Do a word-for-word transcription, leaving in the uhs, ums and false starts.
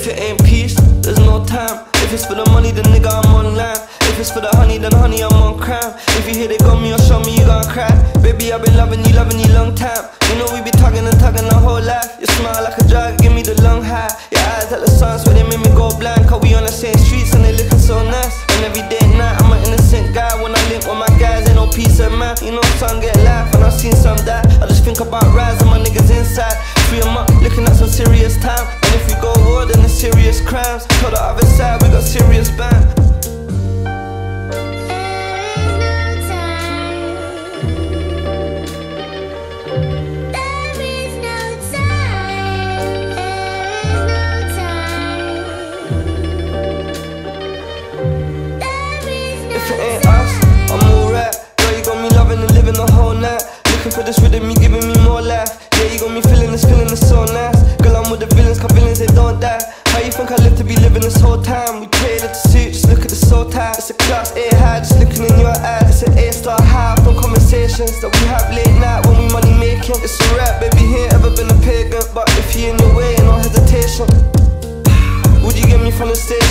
If it ain't peace, there's no time. If it's for the money, then nigga, I'm online. If it's for the honey, then honey, I'm on crime. If you hear they got me or show me, you gon' cry. Baby, I've been loving you, loving you long time. You know we be tugging and tugging the whole life. You smile like a drug, give me the lung high. Your eyes like the sun, swear they make me go blind. Cause we on the same streets and they looking so nice. And every day and night, I'm an innocent guy. When I link with my guys, ain't no peace of mind. You know some get life and I've seen some die. I just think about rising my niggas inside. Free 'em up, looking at some serious time. And if we go war, then it's serious crimes. Tell the other side, we got serious band. If it ain't us, I'm alright. Girl, you got me loving and living the whole night. Looking for this rhythm, you giving me more life. Yeah, you got me feeling this, feeling is so nice. Girl, I'm with the villains, cause villains, they don't die. How you think I live to be living this whole time? We tailored to suit, just look at the soul tie. It's a class A high, just looking in your eyes. It's an A star high from conversations that we have late night when we money making. It's a rap, baby, he ain't ever been a pagan. But if you in your way, no hesitation. Would you get me from the stage?